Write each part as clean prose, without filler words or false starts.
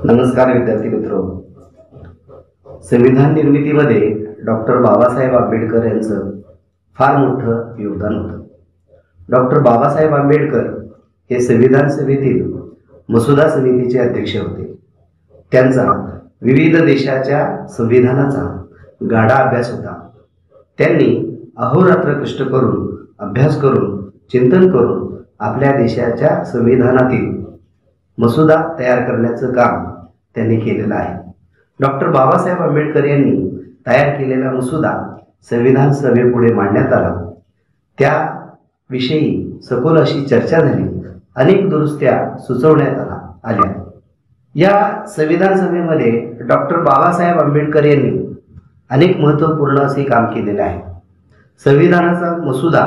नमस्कार विद्यार्थी मित्र. संविधान निर्मितीमध्ये डॉक्टर बाबासाहेब आंबेडकर यांचं फार मोठं योगदान होतं. डॉक्टर बाबासाहेब आंबेडकर हे संविधान सभेतील मसुदा समितीचे अध्यक्ष होते. त्यांचा विविध देशाच्या संविधानाचा गाढा अभ्यास होता. त्यांनी अहोरात्र कष्ट करून, अभ्यास करून, चिंतन करून आपल्या देशाच्या संविधानातील मसुदा तयार करण्याचं काम त्यांनी केलेलं आहे. डॉक्टर बाबासाहेब आंबेडकर यांनी तयार केलेला मसुदा संविधान सभेपुढे मांडण्यात आला. त्याविषयी सखोल अशी चर्चा झाली. अनेक दुरुस्त्या सुचवण्यात आल्या. या संविधान सभेमध्ये डॉक्टर बाबासाहेब आंबेडकर यांनी अनेक महत्त्वपूर्ण असे काम केलेले आहे. संविधानाचा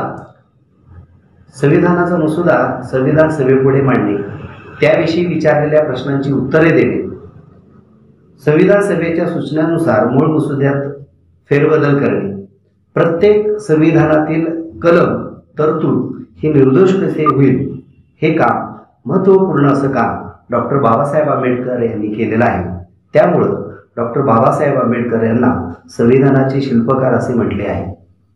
मसुदा संविधान सभेपुढे मांडणे, त्याविषयी विचारलेल्या प्रश्नांची उत्तरे देणे, संविधान सभेच्या सूचनांनुसार मूळ मसुद्यात फेरबदल करणे, प्रत्येक संविधानातील कलम तरतूद ही निर्दोष कसे होईल, हे काम महत्त्वपूर्ण असं काम डॉक्टर बाबासाहेब आंबेडकर यांनी केलेलं आहे. त्यामुळं डॉक्टर बाबासाहेब आंबेडकर यांना संविधानाचे शिल्पकार असे म्हटले आहे.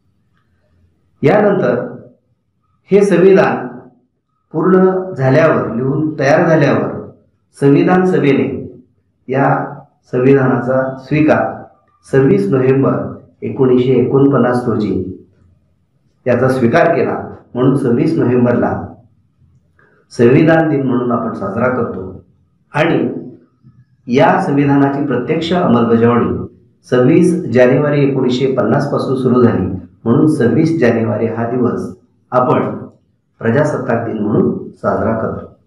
यानंतर हे संविधान पूर्ण झाल्यावर, लिहून तयार झाल्यावर संविधान सभेने या संविधानाचा स्वीकार 26 नोव्हेंबर 1949 रोजी याचा स्वीकार केला. म्हणून 26 नोव्हेंबरला संविधान दिन म्हणून आपण साजरा करतो. आणि या संविधानाची प्रत्यक्ष अंमलबजावणी 26 जानेवारी 1950 पासून सुरू झाली. म्हणून 26 जानेवारी हा दिवस आपण प्रजासत्ताक दिन म्हणून साजरा करतो.